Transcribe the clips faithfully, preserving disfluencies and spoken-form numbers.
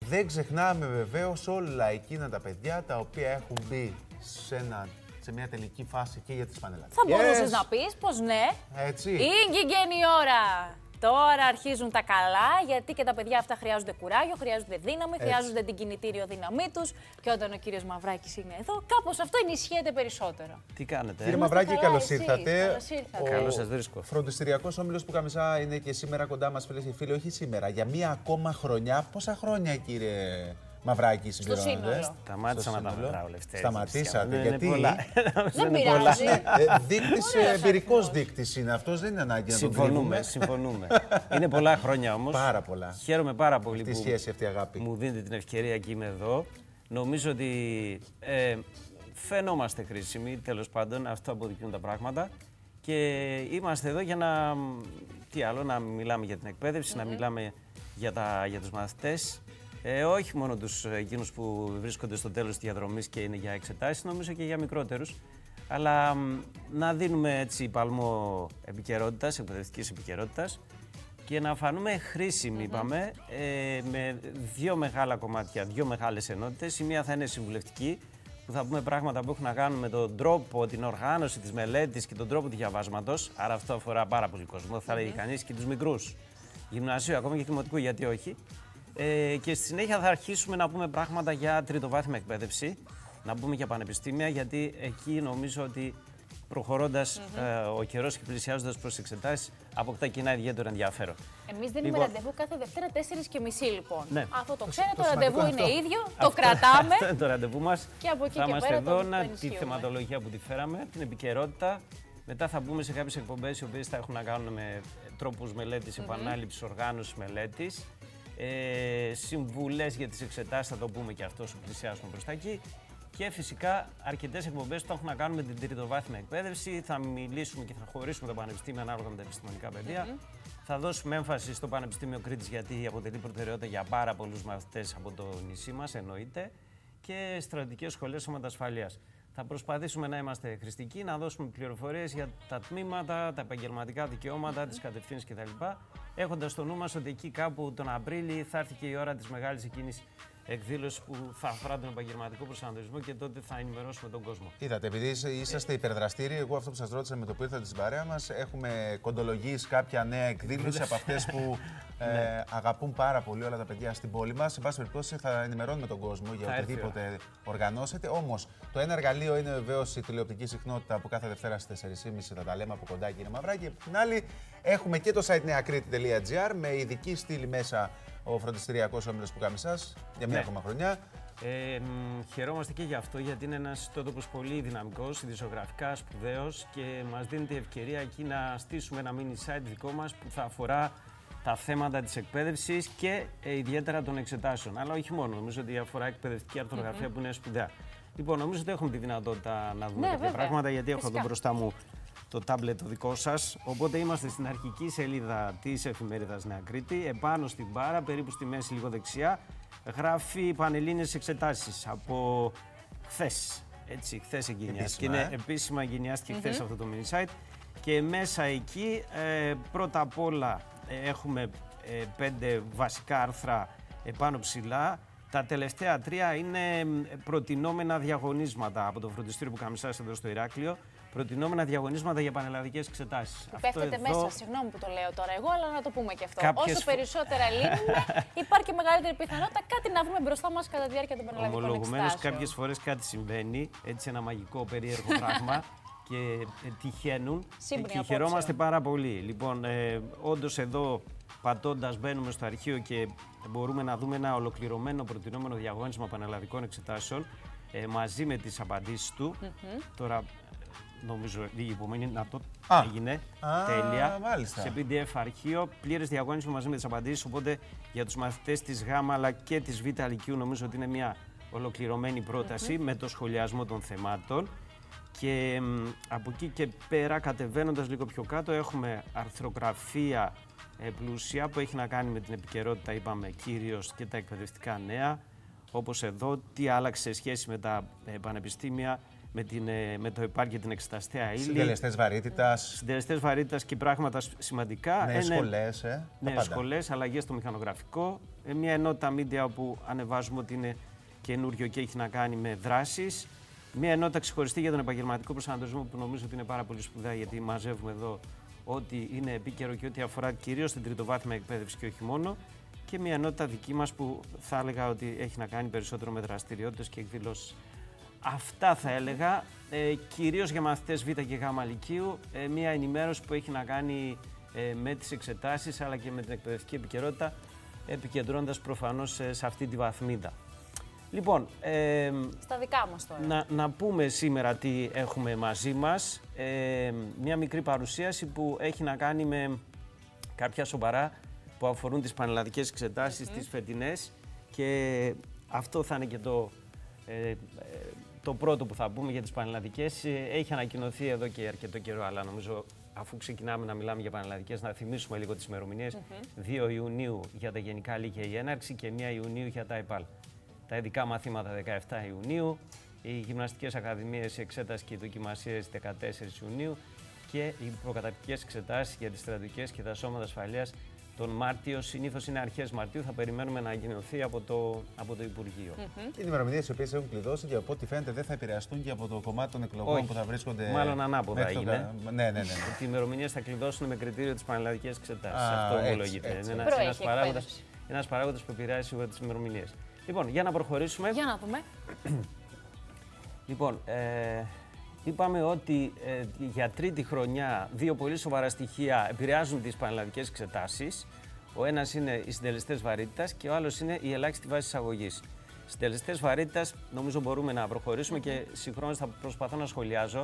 Δεν ξεχνάμε βεβαίως όλα εκείνα τα παιδιά τα οποία έχουν μπει σε, ένα, σε μια τελική φάση και για τις πανελλαδικές. Θα μπορούσες να πεις πως ναι. Έτσι. Ήγγιγεν η ώρα. Τώρα αρχίζουν τα καλά, γιατί και τα παιδιά αυτά χρειάζονται κουράγιο, χρειάζονται δύναμη, Έτσι. χρειάζονται την κινητήριο δύναμή τους. Και όταν ο κύριος Μαυράκης είναι εδώ, κάπως αυτό ενισχύεται περισσότερο. Τι κάνετε, Κύριε ε? Μαυράκη, καλά, καλώς εσείς, ήρθατε. καλώς ήρθατε. Καλώς σας βρίσκω. Φροντιστηριακός Όμιλος Πουκαμισά είναι και σήμερα κοντά μας, φίλες και φίλοι. Όχι σήμερα, για μία ακόμα χρονιά. Πόσα χρόνια, κύριε Μαυράκη, συμπληρώνονται? σύνολο. Σταμάτησα να τα μετράω, Λευτέρη. Σταματήσατε, Είναι γιατί? πολλά. Δεν Είναι πολλά. πειράζει. Ε, δείκτης, Ωραίος εμπειρικός αριθμός. δείκτης είναι αυτός, δεν είναι ανάγκη να τον Συμφωνούμε, κρύβουμε. συμφωνούμε. Είναι πολλά χρόνια όμως. Πάρα πολλά. Χαίρομαι πάρα πολύ Αυτή η που σχέση, αυτή η αγάπη. μου δίνετε την ευκαιρία και είμαι εδώ. Νομίζω ότι ε, φαινόμαστε χρήσιμοι, τέλος πάντων, αυτό αποδεικνύουν τα πράγματα. Και είμαστε εδώ για να, τι άλλο, να μιλάμε για την εκπαίδευση, mm-hmm. να μιλάμε για, τα, για τους μαθητές. Ε, όχι μόνο τους εκείνους που βρίσκονται στο τέλος της διαδρομής και είναι για εξετάσεις, νομίζω και για μικρότερους. Αλλά να δίνουμε έτσι παλμό επικαιρότητας, εκπαιδευτικής επικαιρότητας και να φανούμε χρήσιμοι, mm-hmm. είπαμε, ε, με δύο μεγάλα κομμάτια, δύο μεγάλες ενότητες. Η μία θα είναι συμβουλευτική, που θα πούμε πράγματα που έχουν να κάνουν με τον τρόπο, την οργάνωση της μελέτης και τον τρόπο του διαβάσματος. Άρα αυτό αφορά πάρα πολύ κόσμο. Θα λέγει κανείς και τους μικρούς. Γυμνασίου, ακόμα και δημοτικού, γιατί όχι. Ε, και στη συνέχεια θα αρχίσουμε να πούμε πράγματα για τριτοβάθμια εκπαίδευση, να πούμε για πανεπιστήμια, γιατί εκεί νομίζω ότι προχωρώντας mm-hmm. ε, ο καιρός και πλησιάζοντας προς εξετάσεις, αποκτά και ένα ιδιαίτερο ενδιαφέρον. Εμείς δίνουμε λοιπόν, ραντεβού κάθε Δευτέρα τέσσερις και μισή λοιπόν. Ναι. Αυτό το ξέρετε, το, το ραντεβού είναι αυτό. ίδιο, Αυτό, το κρατάμε. Αυτό είναι το ραντεβού μας. Και από εκεί θα και είμαστε πέρα εδώ, το, να, το τη θεματολογία που τη φέραμε, την επικαιρότητα. Μετά θα μπούμε σε κάποιες εκπομπές οι οποίες θα έχουν να κάνουν με τρόπους μελέτης, mm-hmm. επανάληψης, οργάνωσης μελέτης. Ε, συμβουλές για τις εξετάσεις, θα το πούμε και αυτό όσο πλησιάσουμε προς τα εκεί. Και φυσικά αρκετές εκπομπές που έχουν να κάνουν με την τριτοβάθμια εκπαίδευση. Θα μιλήσουμε και θα χωρίσουμε τα πανεπιστήμια ανάλογα με τα επιστημονικά πεδία. Mm-hmm. Θα δώσουμε έμφαση στο Πανεπιστήμιο Κρήτης, γιατί αποτελεί προτεραιότητα για πάρα πολλούς μαθητές από το νησί μας, εννοείται, και στρατιωτικές σχολές σωματασφαλείας. Θα προσπαθήσουμε να είμαστε χρηστικοί, να δώσουμε πληροφορίες για τα τμήματα, τα επαγγελματικά δικαιώματα, mm-hmm. τις κατευθύνσεις κτλ. Έχοντας στο νου μας ότι εκεί κάπου τον Απρίλη θα έρθει και η ώρα της μεγάλης εκείνης εκδήλωσης που θα αφορά τον επαγγελματικό προσανατολισμό και τότε θα ενημερώσουμε τον κόσμο. Είδατε, επειδή είσαστε υπερδραστήριοι, εγώ αυτό που σας ρώτησα με το που ήρθατε στην παρέα μας, έχουμε κοντολογήσει κάποια νέα εκδήλωση από αυτές που ε, αγαπούν πάρα πολύ όλα τα παιδιά στην πόλη μας. Σε πάση περιπτώσει, θα ενημερώνουμε τον κόσμο για οτιδήποτε οργανώσετε. Όμως, το ένα εργαλείο είναι βεβαίως η τηλεοπτική συχνότητα που κάθε Δευτέρα στις τέσσερις και μισή θα τα λέμε από κοντά, κύριε Μαυράκη. Και την άλλη, έχουμε και το site νεακρήτη τελεία τζι άρ με ειδική στήλη μέσα ο Φροντιστηριακός Όμιλος Πουκαμισάς για μια ναι. ακόμα χρονιά. Ε, μ, χαιρόμαστε και γι' αυτό, γιατί είναι ένας ιστότοπος πολύ δυναμικός, ειδησιογραφικά σπουδαίος και μας δίνει την ευκαιρία εκεί να στήσουμε ένα mini site δικό μας που θα αφορά τα θέματα της εκπαίδευσης και ε, ιδιαίτερα των εξετάσεων. Αλλά όχι μόνο, νομίζω ότι αφορά εκπαιδευτική αρθρογραφία mm-hmm. που είναι σπουδαία. Λοιπόν, νομίζω ότι έχουμε τη δυνατότητα να δούμε ναι, τέτοια βέβαια. πράγματα, γιατί Φυσικά. έχω εδώ μπροστά μου το τάμπλετ το δικό σας. Οπότε είμαστε στην αρχική σελίδα της εφημερίδας Νέα Κρήτη, επάνω στην μπάρα, περίπου στη μέση λίγο δεξιά, γράφει Πανελλήνιες εξετάσεις από χθες. Έτσι, χθες εγκαινιάστηκε. Και είναι επίσημα εγκαινιάστηκε mm-hmm. χθες αυτό το mini site. Και μέσα εκεί, ε, πρώτα απ' όλα, ε, έχουμε ε, πέντε βασικά άρθρα επάνω ψηλά. Τα τελευταία τρία είναι προτινόμενα διαγωνίσματα από το Φροντιστήριο Πουκαμισάς εδώ στο Ηράκλειο. Προτινόμενα διαγωνίσματα για πανελλαδικές εξετάσεις. Πέφτετε εδώ... μέσα, συγγνώμη που το λέω τώρα εγώ, αλλά να το πούμε και αυτό. Κάποιες... Όσο περισσότερα λύνουμε, υπάρχει και μεγαλύτερη πιθανότητα κάτι να βρούμε μπροστά μας κατά τη διάρκεια των πανελλαδικών εξετάσεων. Ομολογουμένως, κάποιες φορές κάτι συμβαίνει, έτσι ένα μαγικό περίεργο πράγμα και ε, τυχαίνουν. Σύμπνοια και χαιρόμαστε πάρα πολύ. Λοιπόν, ε, όντως εδώ πατώντας μπαίνουμε στο αρχείο και μπορούμε να δούμε ένα ολοκληρωμένο προτινόμενο διαγώνισμα πανελλαδικών εξετάσεων ε, μαζί με τις απαντήσεις του. Mm-hmm. Τώρα, νομίζω η υπομονή να το Α. έγινε. Α, τέλεια. Μάλιστα. Σε πι ντι εφ αρχείο, πλήρες διαγώνισμα μαζί με τις απαντήσεις. Οπότε για τους μαθητές της Γ αλλά και της Β Λυκείου νομίζω ότι είναι μια ολοκληρωμένη πρόταση mm-hmm. με το σχολιασμό των θεμάτων. Και μ, από εκεί και πέρα, κατεβαίνοντας λίγο πιο κάτω, έχουμε αρθρογραφία ε, πλούσια που έχει να κάνει με την επικαιρότητα, είπαμε, κυρίως και τα εκπαιδευτικά νέα. Όπως εδώ, τι άλλαξε σε σχέση με τα ε, πανεπιστήμια, με, την, με το ΕΠΑΡ και την εξεταστέα ύλη. Συντελεστές βαρύτητας. Συντελεστές βαρύτητας και πράγματα σημαντικά. Νέες σχολές, ε. Νέες σχολές, αλλαγές στο μηχανογραφικό. Ε, μια ενότητα media όπου ανεβάζουμε ότι είναι καινούριο και έχει να κάνει με δράσεις. Μια ενότητα ξεχωριστή για τον επαγγελματικό προσανατολισμό που νομίζω ότι είναι πάρα πολύ σπουδαία, γιατί μαζεύουμε εδώ ό,τι είναι επίκαιρο και ό,τι αφορά κυρίως την τριτοβάθμια εκπαίδευση και όχι μόνο. Και μια ενότητα δική μας που θα έλεγα ότι έχει να κάνει περισσότερο με δραστηριότητες και εκδηλώσεις. Αυτά θα έλεγα, ε, κυρίως για μαθητές Β και Γ Λυκείου, ε, μια ενημέρωση που έχει να κάνει ε, με τις εξετάσεις αλλά και με την εκπαιδευτική επικαιρότητα, επικεντρώνοντας προφανώς ε, σε αυτή τη βαθμίδα. Λοιπόν, ε, στα δικά μας τώρα. Να, να πούμε σήμερα τι έχουμε μαζί μας. Ε, μια μικρή παρουσίαση που έχει να κάνει με κάποια σοβαρά που αφορούν τις πανελλαδικές εξετάσεις, mm-hmm. τις φετινές, και αυτό θα είναι και το, ε, το πρώτο που θα πούμε για τις πανελλαδικές. Έχει ανακοινωθεί εδώ και αρκετό καιρό, αλλά νομίζω αφού ξεκινάμε να μιλάμε για πανελλαδικές, να θυμίσουμε λίγο τις ημερομηνίες. Mm-hmm. δύο Ιουνίου για τα γενικά λύκεια η έναρξη και πρώτη Ιουνίου για τα ΕΠΑΛ. Τα ειδικά μαθήματα δεκαεφτά Ιουνίου, οι γυμναστικές ακαδημίες, η εξέταση και οι δοκιμασίες δεκατέσσερις Ιουνίου και οι προκαταρκτικές εξετάσεις για τις στρατιωτικές και τα σώματα ασφαλείας τον Μάρτιο. Συνήθως είναι αρχές Μαρτίου, θα περιμένουμε να ανακοινωθεί από το, από το Υπουργείο. Mm-hmm. Είναι ημερομηνίες οι οποίες έχουν κλειδώσει και από ό,τι φαίνεται δεν θα επηρεαστούν και από το κομμάτι των εκλογών. Όχι, που θα βρίσκονται. Μάλλον ανάποδα είναι. Το... Ναι, ναι, ναι, ναι. Ότι οι ημερομηνίες θα κλειδώσουν με κριτήριο τις πανελλαδικές εξετάσεις. Αυτό ομολογείται. Είναι ένας, ένας παράγοντας, ένας παράγοντας που επηρεάζει σίγουρα τις ημερομηνίες. Λοιπόν, για να προχωρήσουμε. Για να δούμε. Λοιπόν, ε, είπαμε ότι ε, για τρίτη χρονιά δύο πολύ σοβαρά στοιχεία επηρεάζουν τις πανελλαδικές εξετάσεις. Ο ένας είναι οι συντελεστές βαρύτητας και ο άλλος είναι η ελάχιστη βάση εισαγωγής. Συντελεστές βαρύτητας, νομίζω μπορούμε να προχωρήσουμε και συγχρόνως θα προσπαθώ να σχολιάζω.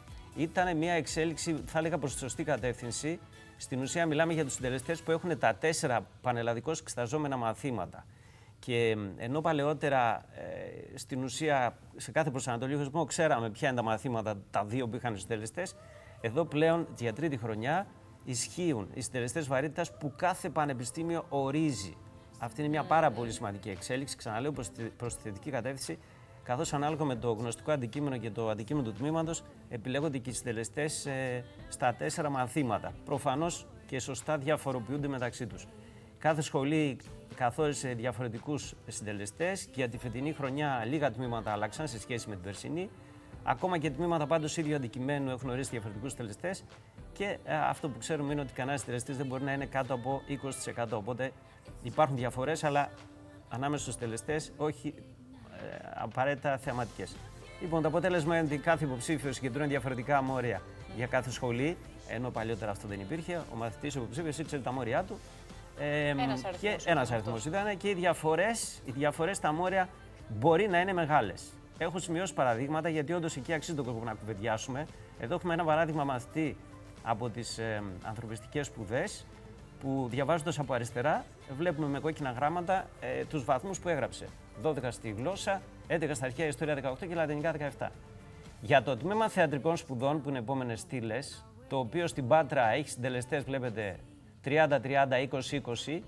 Ήταν μια εξέλιξη, θα έλεγα, προς τη σωστή κατεύθυνση. Στην ουσία, μιλάμε για τους συντελεστές που έχουν τα τέσσερα πανελλαδικώς εξεταζόμενα μαθήματα. Και ενώ παλαιότερα ε, στην ουσία σε κάθε προσανατολισμό ξέραμε ποια είναι τα μαθήματα, τα δύο που είχαν στους συντελεστές, εδώ πλέον για τρίτη χρονιά ισχύουν οι συντελεστές βαρύτητας που κάθε πανεπιστήμιο ορίζει. Αυτή είναι μια πάρα πολύ σημαντική εξέλιξη, ξαναλέω, προς τη, προς τη θετική κατεύθυνση, καθώς ανάλογα με το γνωστικό αντικείμενο και το αντικείμενο του τμήματος επιλέγονται και οι συντελεστές ε, στα τέσσερα μαθήματα. Προφανώς και σωστά διαφοροποιούνται μεταξύ τους. Κάθε σχολή καθόρισε διαφορετικούς συντελεστές και για τη φετινή χρονιά λίγα τμήματα άλλαξαν σε σχέση με την περσινή. Ακόμα και τμήματα πάντως ίδιο αντικειμένου έχουν ορίσει διαφορετικούς συντελεστές και ε, αυτό που ξέρουμε είναι ότι κανένας συντελεστής δεν μπορεί να είναι κάτω από είκοσι τοις εκατό. Οπότε υπάρχουν διαφορές, αλλά ανάμεσα στους συντελεστές όχι ε, απαραίτητα θεαματικές. Λοιπόν, το αποτέλεσμα είναι ότι κάθε υποψήφιος συγκεντρώνει διαφορετικά μόρια για κάθε σχολή, ενώ παλιότερα αυτό δεν υπήρχε. Ο μαθητής, ο υποψήφιος, ήξερε τα μόρια του. Ε, ένας και αριθμός, ένας αριθμός ήταν και οι διαφορές, οι διαφορές στα μόρια μπορεί να είναι μεγάλες. Έχω σημειώσει παραδείγματα γιατί όντως εκεί αξίζει τον κόπο να κουβεντιάσουμε. Εδώ έχουμε ένα παράδειγμα μαθητή από τις ε, ανθρωπιστικές σπουδές που διαβάζοντας από αριστερά βλέπουμε με κόκκινα γράμματα ε, τους βαθμούς που έγραψε. δώδεκα στη γλώσσα, έντεκα στα αρχαία ιστορία δεκαοκτώ και λατινικά δεκαεπτά. Για το τμήμα θεατρικών σπουδών που είναι επόμενες στήλες, το οποίο στην Πάτρα έχει συντελεστές, βλέπετε, τριάντα τριάντα, είκοσι είκοσι,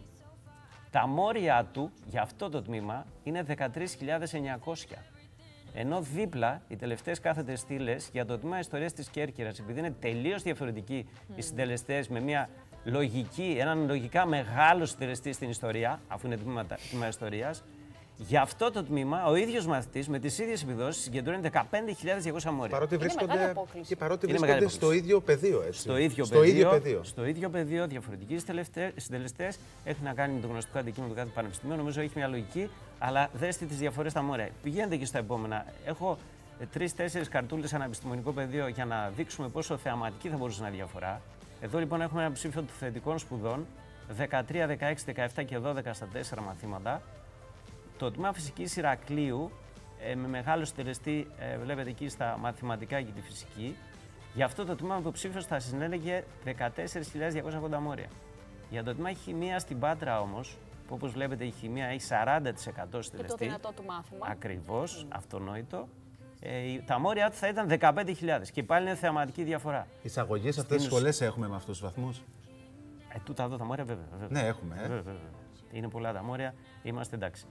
τα μόρια του για αυτό το τμήμα είναι δεκατρείς χιλιάδες εννιακόσια. Ενώ δίπλα οι τελευταίες κάθετες στήλες για το τμήμα Ιστορίας της Κέρκυρας, επειδή είναι τελείως διαφορετικοί mm. οι συντελεστές με μια λογική, έναν λογικά μεγάλο συντελεστή στην ιστορία, αφού είναι τμήμα, τμήμα Ιστορίας, για αυτό το τμήμα ο ίδιος μαθητής με τις ίδιες επιδόσεις συγκεντρώνει δεκαπέντε χιλιάδες διακόσια μόρια. Παρότι βρίσκονται, και παρότι βρίσκονται στο ίδιο πεδίο, έτσι. Στο ίδιο, στο πεδίο, ίδιο πεδίο. Στο ίδιο πεδίο, διαφορετικοί συντελεστές, έχει να κάνει με το γνωστικό αντικείμενο του κάθε πανεπιστημίου. Νομίζω έχει μια λογική, αλλά δέστε τις διαφορές στα μόρια. Πηγαίνετε και στα επόμενα. Έχω τρεις-τέσσερις καρτούλες ανά επιστημονικό πεδίο για να δείξουμε πόσο θεαματική θα μπορούσε να είναι διαφορά. Εδώ λοιπόν έχουμε ένα ψήφιο των θετικών σπουδών, δεκατρία, δεκαέξι, δεκαεπτά και δώδεκα στα τέσσερα μαθήματα. Το τμήμα φυσικής Ηρακλείου, ε, με μεγάλο συντελεστή, ε, βλέπετε εκεί στα μαθηματικά και τη φυσική. Για αυτό το τμήμα ο υποψήφιος θα συνέλεγε δεκατέσσερις χιλιάδες διακόσια ογδόντα μόρια. Για το τμήμα χημεία στην Πάτρα όμως, που όπως βλέπετε η χημεία έχει σαράντα τοις εκατό συντελεστή. Και το δυνατό του μάθημα. Ακριβώς, mm. αυτονόητο. Ε, τα μόρια του θα ήταν δεκαπέντε χιλιάδες και πάλι είναι θεαματική διαφορά. Εισαγωγές σε αυτές τις σχολές έχουμε με αυτούς τους βαθμούς. Ε, τούτα εδώ τα μόρια βέβαια. βέβαια. Ναι, έχουμε. Ε. Βέβαια, βέβαια. Είναι πολλά τα μόρια, είμαστε εντάξει.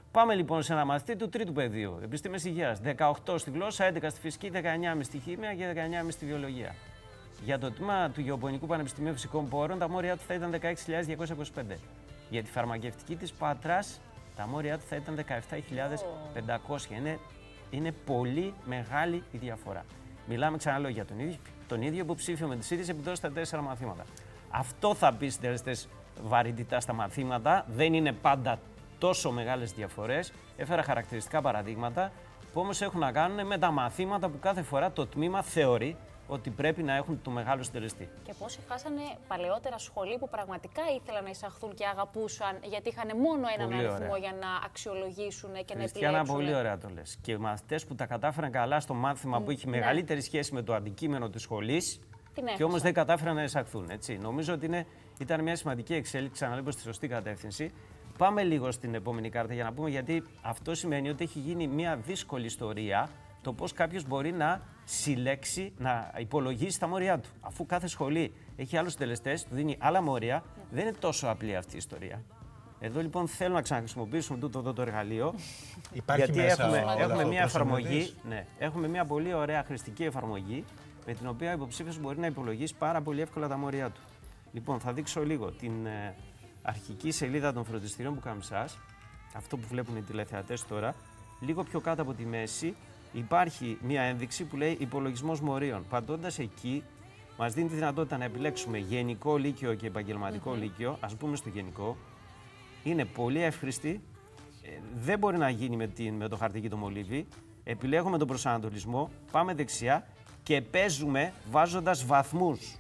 Πάμε λοιπόν σε ένα μαθητή του τρίτου πεδίου, επιστήμες υγείας. δεκαοκτώ στη γλώσσα, έντεκα στη φυσική, δεκαεννιά κόμμα πέντε στη χήμια και δεκαεννιά κόμμα πέντε στη βιολογία. Για το τμήμα του Γεωπονικού Πανεπιστημίου Φυσικών Πόρων, τα μόρια του θα ήταν δεκαέξι χιλιάδες διακόσια είκοσι πέντε. Για τη φαρμακευτική της Πάτρας, τα μόρια του θα ήταν δεκαεπτά χιλιάδες πεντακόσια. Είναι, είναι πολύ μεγάλη η διαφορά. Μιλάμε, ξαναλέω, για τον ίδιο, τον ίδιο υποψήφιο με τις ίδιες επιδόσεις στα τέσσερα μαθήματα. Αυτό θα πει συντελεστές βαρύτητα στα μαθήματα. Δεν είναι πάντα τόσο μεγάλες διαφορές. Έφερα χαρακτηριστικά παραδείγματα που όμως έχουν να κάνουν με τα μαθήματα που κάθε φορά το τμήμα θεωρεί ότι πρέπει να έχουν το μεγάλο συντελεστή. Και πόσοι χάσανε παλαιότερα σχολή που πραγματικά ήθελαν να εισαχθούν και αγαπούσαν, γιατί είχαν μόνο έναν Πολύ αριθμό ωραία. για να αξιολογήσουν και να Χριστιανά, επιλέξουν. πολύ ωραία το λες. Και οι μαθητές που τα κατάφεραν καλά στο μάθημα που είχε ναι. μεγαλύτερη σχέση με το αντικείμενο της σχολής Την και έχασαν. όμως δεν κατάφεραν να εισαχθούν. Έτσι. Νομίζω ότι είναι, ήταν μια σημαντική εξέλιξη, ξαναλέω, στη σωστή κατεύθυνση. Πάμε λίγο στην επόμενη κάρτα για να πούμε, γιατί αυτό σημαίνει ότι έχει γίνει μια δύσκολη ιστορία το πώς κάποιος μπορεί να συλλέξει, να υπολογίσει τα μόρια του. Αφού κάθε σχολή έχει άλλους συντελεστές, του δίνει άλλα μόρια, δεν είναι τόσο απλή αυτή η ιστορία. Εδώ λοιπόν θέλω να ξαναχρησιμοποιήσουμε τούτο εδώ το εργαλείο. Υπάρχει γιατί μέσα έχουμε, όλο έχουμε αυτό μια το εφαρμογή, συνδετής. ναι, έχουμε μια πολύ ωραία χρηστική εφαρμογή με την οποία ο υποψήφιος μπορεί να υπολογίσει πάρα πολύ εύκολα τα μόρια του. Λοιπόν, θα δείξω λίγο την ε, αρχική σελίδα των φροντιστηρίων που Καμσάς, αυτό που βλέπουν οι τηλεθεατές τώρα, λίγο πιο κάτω από τη μέση. Υπάρχει μια ένδειξη που λέει υπολογισμός μορίων. Πατώντας εκεί, μας δίνει τη δυνατότητα να επιλέξουμε γενικό λύκειο και επαγγελματικό mm-hmm. λύκειο. Ας πούμε στο γενικό. Είναι πολύ εύχρηστη. Ε, δεν μπορεί να γίνει με, την, με το χαρτί και το μολύβι. Επιλέγουμε τον προσανατολισμό, πάμε δεξιά και παίζουμε βάζοντας βαθμούς.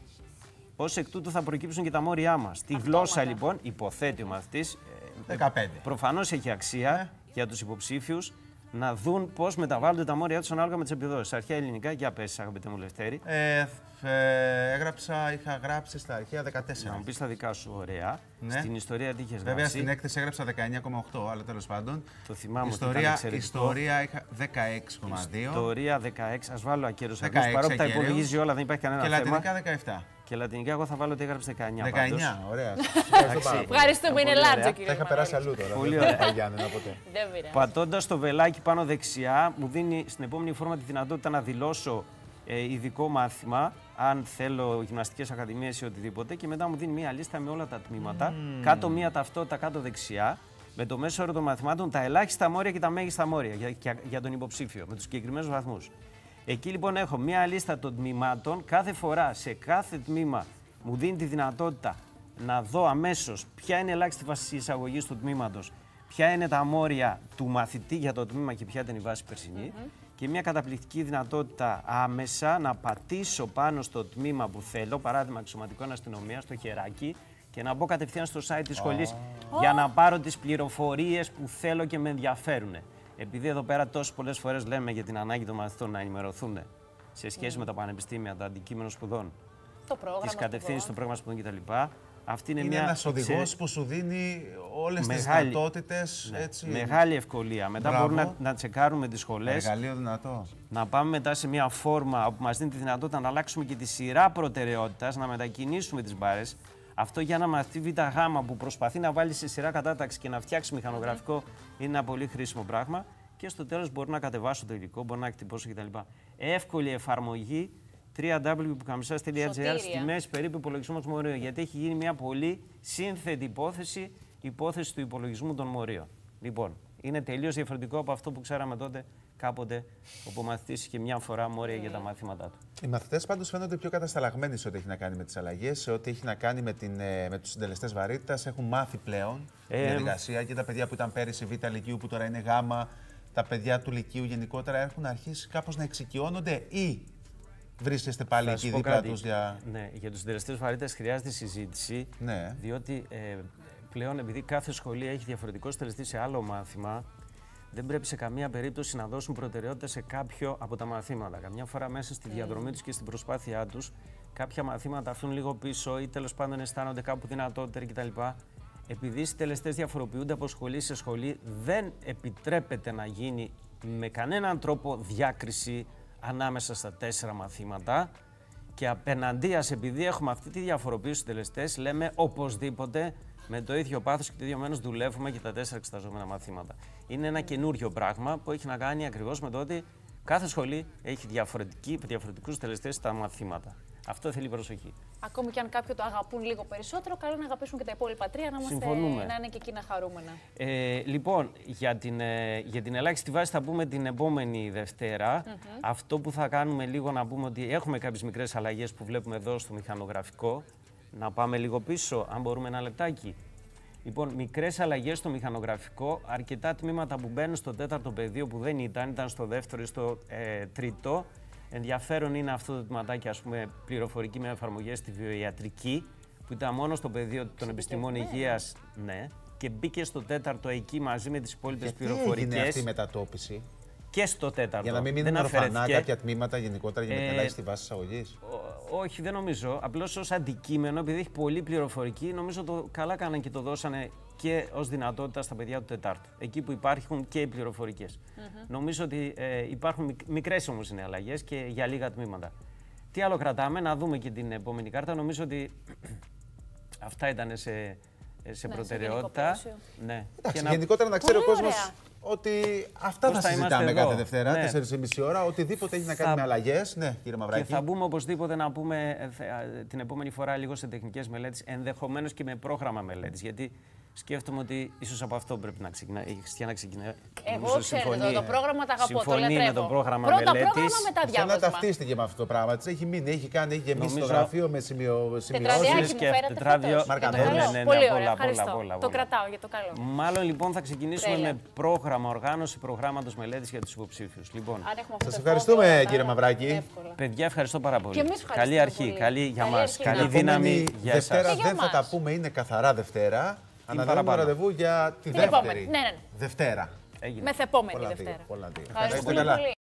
Ως εκ τούτου θα προκύψουν και τα μόρια μας. Τη γλώσσα λοιπόν, υποθέτει ο μαθητής, ε, δεκαπέντε. προφανώς έχει αξία Ε. για τους υποψήφιους να δουν πώς μεταβάλλονται τα μόρια τους ανάλογα με τις επιδόσεις. Αρχαία ελληνικά, για πες, αγαπητέ μου Λευτέρη. Ε, ε, έγραψα, είχα γράψει στα αρχαία δεκατέσσερα. Να μου πεις τα δικά σου, ωραία. Ναι. Στην ιστορία τι είχες Βέβαια γράψει. στην έκθεση έγραψα δεκαεννιά κόμμα οκτώ, αλλά τέλος πάντων. Το θυμάμαι ότι ήταν Ιστορία, εξαιρετικό. ιστορία είχα δεκαέξι κόμμα δύο. Ιστορία δεκαέξι, ας βάλω ακέρους αριθμούς, δεκαέξι παρότι τα ακέραιος. υπολογίζει όλα, δεν υπάρχει κανένα Και θέμα. λατινικά δεκαεπτά. Και λατινικά εγώ θα βάλω ότι έγραψε δεκαεννιά. δεκαεννιά, πάντως. ωραία. Ευχαριστώ πάρα πολύ. Ευχαριστούμε, είναι Πολύ ωραία. λάτζο, Τα κύριε είχα περάσει Μανώλη. αλλού τώρα. Πολύ δεν ωραία. θα Γιάννενα ποτέ. Δεν πειράζει. Πατώντας το βελάκι πάνω δεξιά, μου δίνει στην επόμενη φόρμα τη δυνατότητα να δηλώσω ε, ειδικό μάθημα, αν θέλω γυμναστικές ακαδημίες ή οτιδήποτε, και μετά μου δίνει μία λίστα με όλα τα τμήματα, mm. κάτω μία ταυτότητα κάτω δεξιά, με το μέσο όρο των μαθημάτων, τα ελάχιστα μόρια και τα μέγιστα μόρια για, για, για τον υποψήφιο, με τους συγκεκριμένους βαθμούς. Εκεί λοιπόν έχω μία λίστα των τμήματων, κάθε φορά σε κάθε τμήμα μου δίνει τη δυνατότητα να δω αμέσως ποια είναι η ελάχιστη βάση εισαγωγής του τμήματος, ποια είναι τα μόρια του μαθητή για το τμήμα και ποια ήταν η βάση περσινή. Mm-hmm. Και μια καταπληκτική δυνατότητα άμεσα να πατήσω πάνω στο τμήμα που θέλω, παράδειγμα αξιωματικών αστυνομίας, στο χεράκι, και να μπω κατευθείαν στο site της σχολής oh. για να πάρω τις πληροφορίες που θέλω και με ενδιαφέρουν. Επειδή εδώ πέρα τόσες πολλές φορές λέμε για την ανάγκη των μαθητών να ενημερωθούν σε σχέση mm. με τα πανεπιστήμια, τα αντικείμενα σπουδών, τις κατευθύνσεις στο πρόγραμμα σπουδών κτλ. Αυτή είναι, είναι μια ένας οδηγός εξαιρε... που σου δίνει όλες μεγάλη... τις δυνατότητες. Ναι. Έτσι. Μεγάλη ευκολία. Μετά Μπράβο. μπορούμε να, να τσεκάρουμε τις σχολές. Εργαλείο δυνατό. Να πάμε μετά σε μια φόρμα όπου μας δίνει τη δυνατότητα να αλλάξουμε και τη σειρά προτεραιότητας, να μετακινήσουμε τις μπάρες. Αυτό για ένα μαθητή ΒΓ που προσπαθεί να βάλει σε σειρά κατάταξη και να φτιάξει μηχανογραφικό είναι ένα πολύ χρήσιμο πράγμα. Και στο τέλος μπορώ να κατεβάσω το υλικό, μπορώ να εκτυπώσω κτλ. Εύκολη εφαρμογή. double-u double-u double-u τελεία καμισάς τελεία τζι άρ στη μέση περίπου υπολογισμού των μορίων. Γιατί έχει γίνει μια πολύ σύνθετη υπόθεση, υπόθεση του υπολογισμού των μορίων. Λοιπόν, είναι τελείως διαφορετικό από αυτό που ξέραμε τότε κάποτε, όπου ο μαθητής είχε μια φορά μόρια mm. για τα μαθήματά του. Οι μαθητές πάντως φαίνονται πιο κατασταλαγμένοι σε ό,τι έχει να κάνει με τις αλλαγές, σε ό,τι έχει να κάνει με, την, με τους συντελεστές βαρύτητας. Έχουν μάθει πλέον τη ε, διαδικασία και τα παιδιά που ήταν πέρυσι Β' Λυκείου, που τώρα είναι Γ, τα παιδιά του Λυκείου γενικότερα έχουν αρχίσει κάπως να εξοικειώνονται ή. Βρίσκεστε πάλι εκεί δίπλα τους για... Ναι, για τους συντελεστές βαρύτητας χρειάζεται συζήτηση, ναι. διότι ε, πλέον επειδή κάθε σχολή έχει διαφορετικό συντελεστή σε άλλο μάθημα, δεν πρέπει σε καμία περίπτωση να δώσουν προτεραιότητα σε κάποιο από τα μαθήματα. Καμιά φορά μέσα στη διαδρομή τους και στην προσπάθειά τους, κάποια μαθήματα αφήνουν λίγο πίσω ή τέλος πάντων αισθάνονται κάπου δυνατότεροι κτλ. Επειδή οι συντελεστές διαφοροποιούνται από σχολή σε σχολή, δεν επιτρέπεται να γίνει με κανέναν τρόπο διάκριση ανάμεσα στα τέσσερα μαθήματα και απέναντίας, επειδή έχουμε αυτή τη διαφοροποίηση στους συντελεστές, λέμε οπωσδήποτε με το ίδιο πάθος και το ίδιο μένος δουλεύουμε και τα τέσσερα εξεταζόμενα μαθήματα. Είναι ένα καινούριο πράγμα που έχει να κάνει ακριβώς με το ότι κάθε σχολή έχει διαφορετικούς τελεστές στα μαθήματα. Αυτό θέλει προσοχή. Ακόμη και αν κάποιοι το αγαπούν λίγο περισσότερο, καλό είναι να αγαπήσουν και τα υπόλοιπα τρία, να, είμαστε, να είναι και εκείνα χαρούμενα. Ε, λοιπόν, για την, ε, για την ελάχιστη βάση θα πούμε την επόμενη Δευτέρα. Mm-hmm. Αυτό που θα κάνουμε λίγο να πούμε ότι έχουμε κάποιες μικρές αλλαγές που βλέπουμε εδώ στο μηχανογραφικό. Να πάμε λίγο πίσω, αν μπορούμε ένα λεπτάκι. Λοιπόν, μικρές αλλαγές στο μηχανογραφικό, αρκετά τμήματα που μπαίνουν στο τέταρτο πεδίο που δεν ήταν, ήταν στο δεύτερο ή στο ε, τρίτο. Ενδιαφέρον είναι αυτό το τμηματάκι, ας πούμε, πληροφορική με εφαρμογές στη βιοιατρική, που ήταν μόνο στο πεδίο των επιστημών υγείας, ναι, και μπήκε στο τέταρτο εκεί μαζί με τις υπόλοιπες πληροφορικές. Γιατί έγινε αυτή η μετατόπιση? Και στο τέταρτο. Για να μην μείνουν ορφανά κάποια τμήματα γενικότερα για να ε, ελάχιστη βάση εισαγωγής. Όχι, δεν νομίζω. Απλώς ως αντικείμενο, επειδή έχει πολλή πληροφορική, νομίζω το καλά κάνανε και το δώσανε και ως δυνατότητα στα παιδιά του Τετάρτου. Εκεί που υπάρχουν και οι πληροφορικές. Mm-hmm. Νομίζω ότι ε, υπάρχουν μικρές όμως είναι αλλαγές και για λίγα τμήματα. Τι άλλο κρατάμε, να δούμε και την επόμενη κάρτα. Νομίζω ότι αυτά ήταν σε, σε ναι, προτεραιότητα. Σε ναι. Εντάξει, και γενικότερα να, να ξέρει ο κόσμος ότι αυτά πώς θα συζητάμε κάθε Δευτέρα, ναι. τέσσερις και μισή ώρα, οτιδήποτε έχει να κάνει θα... με αλλαγές. Ναι, κύριε Μαυράκη. Και θα μπούμε οπωσδήποτε να πούμε την επόμενη φορά λίγο σε τεχνικές μελέτες, ενδεχομένως και με πρόγραμμα μελέτης. Γιατί σκέφτομαι ότι ίσως από αυτό πρέπει να ξεκινάει. Η Χριστιανά ξεκινάει. Εγώ ξέρω εδώ, το πρόγραμμα τα αγαπώ. Συμφωνεί το με το πρόγραμμα Πρώτα μελέτης. Πρόγραμμα, μετά διάβασμα. Να ταυτίστηκε με αυτό το πράγμα. Της έχει μείνει, έχει κάνει, έχει γεμίσει το γραφείο με σημειώσεις. Τετραδιάκι μου φέρετε τετράδιο. Πολύ ωραία, ευχαριστώ. Το κρατάω για το καλό. Μάλλον λοιπόν θα ξεκινήσουμε με πρόγραμμα, οργάνωση προγράμματος μελέτης για τους υποψήφιους. Σας ευχαριστούμε, κύριε Μαυράκη. Παιδιά, ευχαριστώ πάρα πολύ. Καλή αρχή, καλή για μας. Καλή δύναμη για εσάς. Δευτέρα δεν θα τα πούμε, είναι καθαρά Δευτέρα. Αναδείχνουμε ραντεβού για τη δεύτερη Δευτέρα. Μεθεπόμενη Δευτέρα. Ευχαριστώ πολύ.